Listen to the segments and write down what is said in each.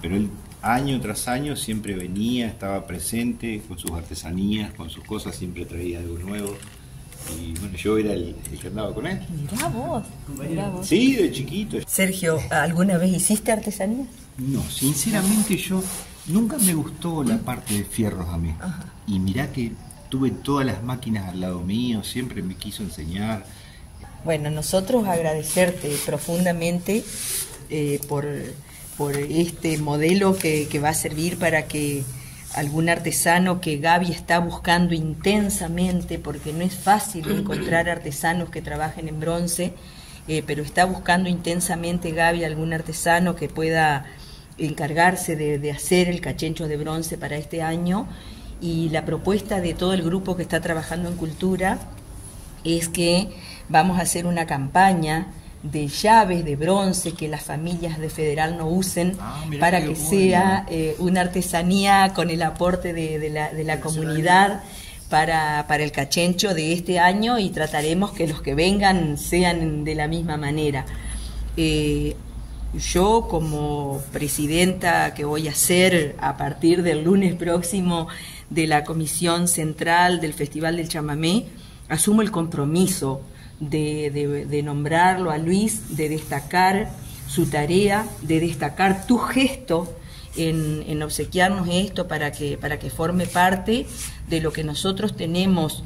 pero él año tras año siempre venía, estaba presente con sus artesanías, con sus cosas, siempre traía algo nuevo. Y bueno, yo era el que andaba con él. Mirá vos. Sí, de chiquito. Sergio, ¿alguna vez hiciste artesanía? No, sinceramente yo nunca me gustó la parte de fierros a mí. Ajá. Y mirá que tuve todas las máquinas al lado mío, siempre me quiso enseñar. Bueno, nosotros agradecerte profundamente por este modelo que va a servir para que algún artesano que Gaby está buscando intensamente, porque no es fácil encontrar artesanos que trabajen en bronce, pero está buscando intensamente Gaby algún artesano que pueda encargarse de hacer el cachencho de bronce para este año. Y la propuesta de todo el grupo que está trabajando en cultura es que vamos a hacer una campaña de llaves de bronce que las familias de Federal no usen, para que sea una artesanía con el aporte de la comunidad para el cachencho de este año, y trataremos que los que vengan sean de la misma manera. Yo, como presidenta que voy a ser a partir del lunes próximo de la Comisión Central del Festival del Chamamé, asumo el compromiso de nombrarlo a Luis, de destacar su tarea, de destacar tu gesto en obsequiarnos esto para que forme parte de lo que nosotros tenemos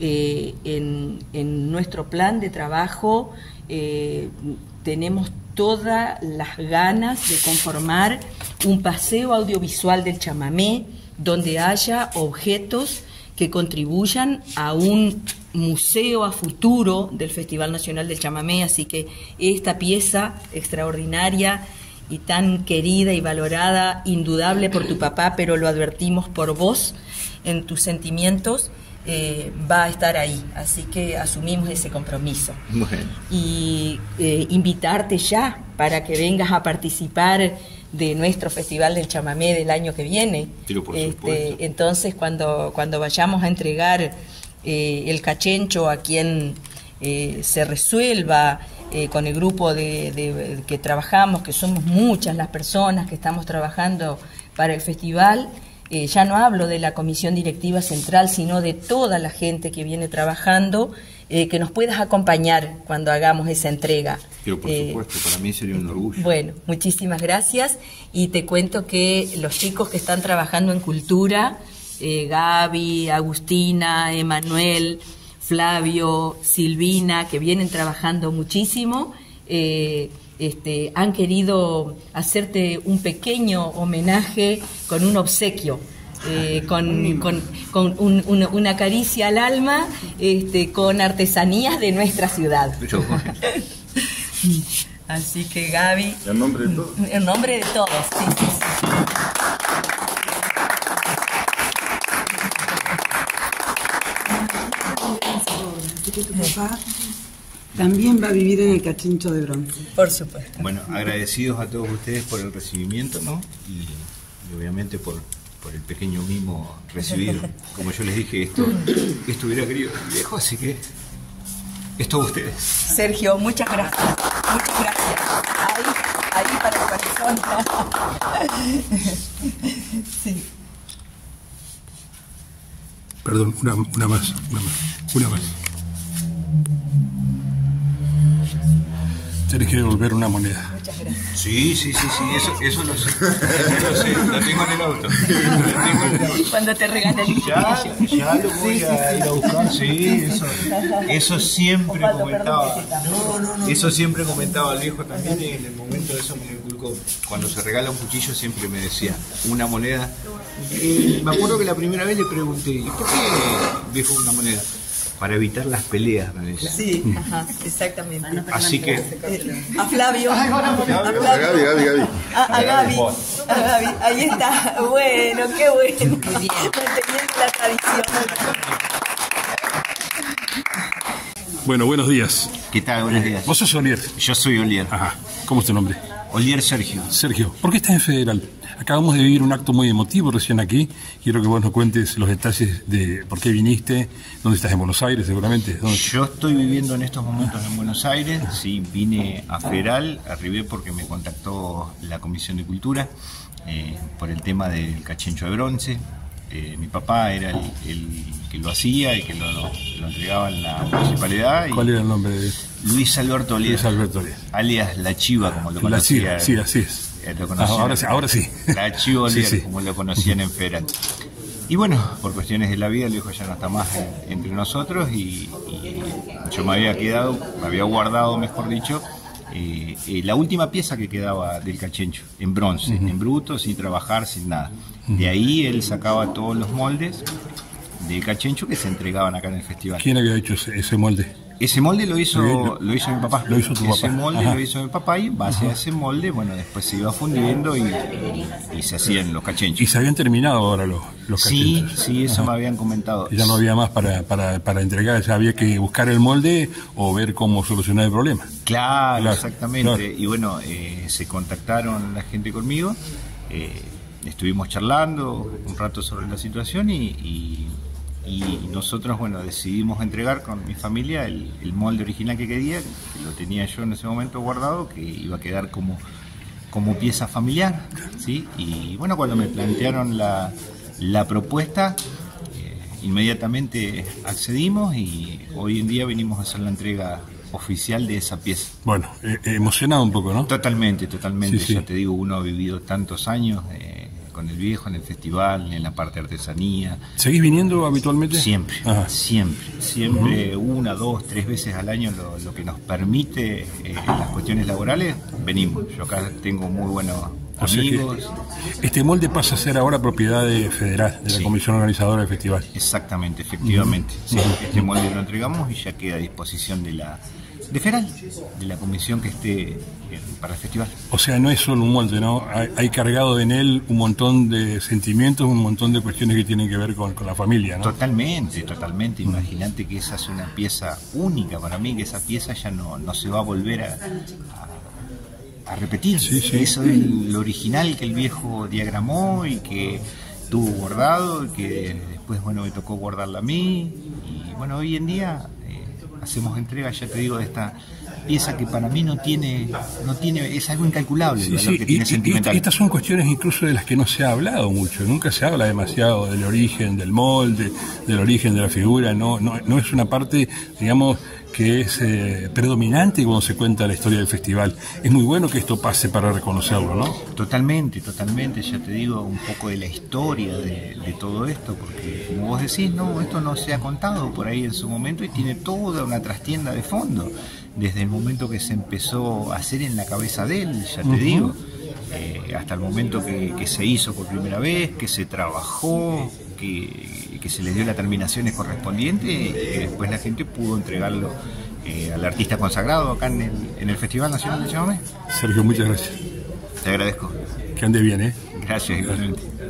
en nuestro plan de trabajo. Tenemos todas las ganas de conformar un paseo audiovisual del chamamé donde haya objetos que contribuyan a un museo a futuro del Festival Nacional del Chamamé. Así que esta pieza extraordinaria y tan querida y valorada, indudable por tu papá, pero lo advertimos por vos en tus sentimientos, va a estar ahí. Así que asumimos ese compromiso. Bueno. Y invitarte ya para que vengas a participar de nuestro Festival del Chamamé del año que viene. Pero por supuesto. Entonces, cuando vayamos a entregar el cachencho a quien se resuelva con el grupo que trabajamos, que somos muchas las personas que estamos trabajando para el festival, ya no hablo de la comisión directiva central, sino de toda la gente que viene trabajando, que nos puedas acompañar cuando hagamos esa entrega. Pero por supuesto, para mí sería un orgullo. Bueno, muchísimas gracias, y te cuento que los chicos que están trabajando en cultura, Gaby, Agustina, Emanuel, Flavio, Silvina, que vienen trabajando muchísimo, han querido hacerte un pequeño homenaje con un obsequio, con una caricia al alma, con artesanías de nuestra ciudad. Así que Gaby, ¿en nombre de todos? En nombre de todos, sí, sí, sí. Que tu papá también va a vivir en el cachencho de bronce. Por supuesto. Bueno, agradecidos a todos ustedes por el recibimiento, ¿no? Y obviamente por el pequeño mimo recibido. Como yo les dije, esto hubiera querido el viejo, así que es todo ustedes. Sergio, muchas gracias. Muchas gracias. Ahí para el corazón. Sí. Perdón, una más. Tienes que devolver una moneda. Muchas gracias. Sí, eso lo sé. Lo tengo en el auto. Cuando te regale el Ya lo voy a ir a buscar, sí, eso siempre comentaba. Eso siempre comentaba el viejo también, y en el momento de eso me inculcó. Cuando se regala un cuchillo siempre me decía, una moneda. Me acuerdo que la primera vez le pregunté, ¿y por qué viejo una moneda? Para evitar las peleas, me decía. Sí, ajá, exactamente. Así que... A Flavio. A Gaby. A Gaby. Ahí está. Bueno, qué bueno. Manteniendo la tradición. Bueno, buenos días. ¿Qué tal? Buenos días. ¿Vos sos Olier? Yo soy Olier. Ajá. ¿Cómo es tu nombre? Olier Sergio. Sergio, ¿por qué estás en Federal? Acabamos de vivir un acto muy emotivo recién aquí. Quiero que vos nos cuentes los detalles de por qué viniste, dónde estás, en Buenos Aires seguramente. Yo estoy viviendo en estos momentos en Buenos Aires. Sí, vine a Federal, arribé porque me contactó la Comisión de Cultura. por el tema del cachencho de bronce. Mi papá era el que lo hacía y que lo entregaba en la municipalidad. ¿Cuál era el nombre de él? Luis Alberto Olias. Luis Alberto Olias. Alias La Chiva, como lo La conocía. Chiva, sí, así es. Lo conocían, Ahora sí. La Chiva Olias, Sí. como lo conocían en Federal. Y bueno, por cuestiones de la vida, el viejo ya no está más entre nosotros y yo me había guardado, mejor dicho, la última pieza que quedaba del cachencho, en bronce, en bruto, sin trabajar, sin nada. De ahí él sacaba todos los moldes del cachencho que se entregaban acá en el festival. ¿Quién había hecho ese molde? Ese molde lo hizo mi papá. Lo hizo tu papá. Ese molde Ajá. lo hizo mi papá y en base a ese molde, bueno, después se iba fundiendo y se hacían los cachenchos. Y se habían terminado ahora los cachenchos. Sí, eso me habían comentado. Ya no había más para entregar, ya había que buscar el molde o ver cómo solucionar el problema. Claro, exactamente. Claro. Y bueno, se contactaron la gente conmigo, estuvimos charlando un rato sobre la situación y nosotros, bueno, decidimos entregar con mi familia el molde original que quería, que lo tenía yo en ese momento guardado, que iba a quedar como pieza familiar, ¿sí? Y bueno, cuando me plantearon la propuesta, inmediatamente accedimos y hoy en día venimos a hacer la entrega oficial de esa pieza. Bueno, emocionado un poco, ¿no? Totalmente. Sí. Ya te digo, uno ha vivido tantos años con el viejo en el festival, en la parte de artesanía. ¿Seguís viniendo habitualmente? Siempre, Ajá. siempre, 1, 2, 3 veces al año lo que nos permite las cuestiones laborales, venimos. Yo acá tengo muy buenos amigos. Este molde pasa a ser ahora propiedad federal, de la Comisión Organizadora del Festival. Exactamente, efectivamente. Sí, este molde lo entregamos y ya queda a disposición de Federal, de la comisión que esté para el festival. O sea, no es solo un molde, ¿no? Hay cargado en él un montón de sentimientos, un montón de cuestiones que tienen que ver con la familia, ¿no? Totalmente. Imagínate que esa es una pieza única para mí, que esa pieza ya no se va a volver a repetir. Sí. Eso es lo original que el viejo diagramó y que tuvo guardado y que después, bueno, me tocó guardarla a mí. Y bueno, hoy en día hacemos entrega, ya te digo, de esta pieza que para mí no tiene, es algo incalculable el valor que tiene sentimental. Estas son cuestiones incluso de las que no se ha hablado mucho, nunca se habla demasiado del origen del molde, del origen de la figura, no es una parte, digamos, que es predominante cuando se cuenta la historia del festival. Es muy bueno que esto pase para reconocerlo, ¿no? Totalmente, ya te digo un poco de la historia de todo esto, porque como vos decís, esto no se ha contado por ahí en su momento y tiene toda una trastienda de fondo, desde el momento que se empezó a hacer en la cabeza de él, ya te digo, hasta el momento que se hizo por primera vez, que se trabajó, que se les dio las terminaciones correspondientes y que después la gente pudo entregarlo al artista consagrado acá en el Festival Nacional de Chamamé. Sergio, muchas gracias. Te agradezco. Que ande bien, ¿eh? Gracias, igualmente.